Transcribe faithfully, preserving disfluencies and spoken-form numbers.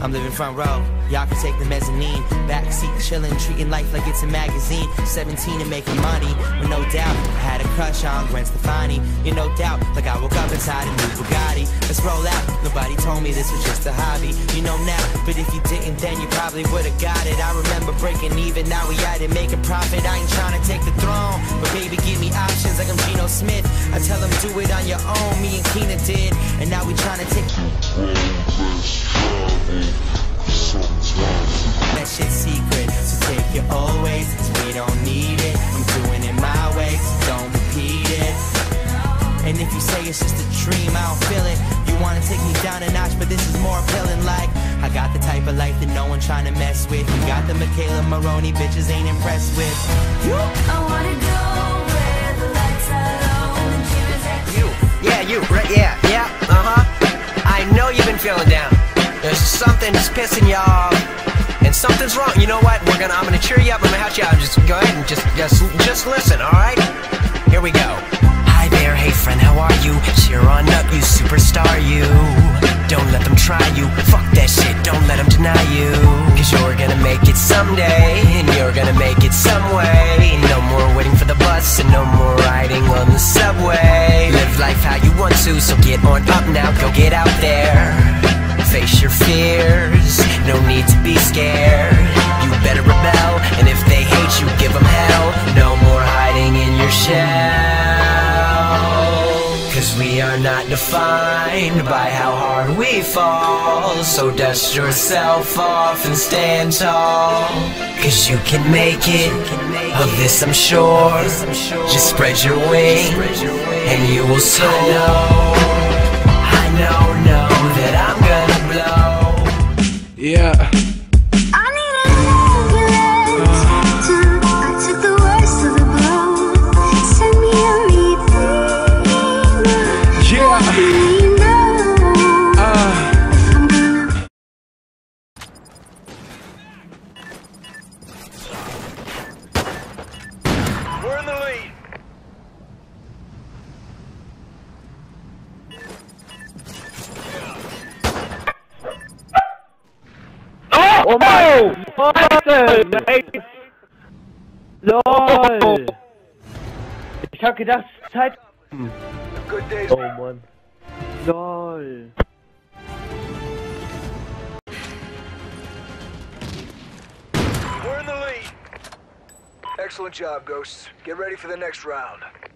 I'm living front row, y'all can take the mezzanine. Backseat chillin', treating life like it's a magazine. Seventeen and making money, with no doubt. I had a crush on Gwen Stefani, you no doubt. Like I woke up inside a new Bugatti. Let's roll out, nobody told me this was just a hobby. You know now, but if you didn't then you probably would've got it. I remember breaking even, now we at it, making profit. I ain't trying to take the throne, but baby give me options like I'm Geno Smith. I tell them do it on your own, me and Keena did. And now we trying to take that shit's secret, so take your old ways, cause we don't need it. I'm doing it my way, so don't repeat it. And if you say it's just a dream, I don't feel it. You wanna take me down a notch, but this is more appealing. Like, I got the type of life that no one trying to mess with. You got the Michaela Maroney bitches ain't impressed with. You, I wanna go where the lights are low and the gym is at you. Yeah, you, right, yeah, yeah, uh-huh. I know you've been feeling down. There's something that's pissing you off, and something's wrong. You know what? We're gonna, I'm gonna cheer you up. I'm gonna help you out. Just go ahead and just, just, just listen. All right? Here we go. Hi there, hey friend, how are you? Cheer on up, you superstar, you. Don't let them try you. Fuck that shit. Don't let them deny you. Cause you're gonna make it someday, and you're gonna make it some way. No more waiting for the bus, and no more riding on the subway. Live life how you want to, so get on up now. Go get out there. Face your fears, no need to be scared. You better rebel, and if they hate you, give them hell. No more hiding in your shell. Cause we are not defined by how hard we fall. So dust yourself off and stand tall. Cause you can make it, of this I'm sure. Just spread your wings, and you will soar. I know, know that I'm gonna blow. Yeah. I need an ambulance. I took the worst of the blow. Send me a redeemer. Yeah. You know Uh. if I'm gonna. We're in the lead. Oh my! Nice! LOL! Ich hab gedacht, Zeit. Good days. Oh Mann. LOL. We're in the lead. Excellent job, Ghosts. Get ready for the next round.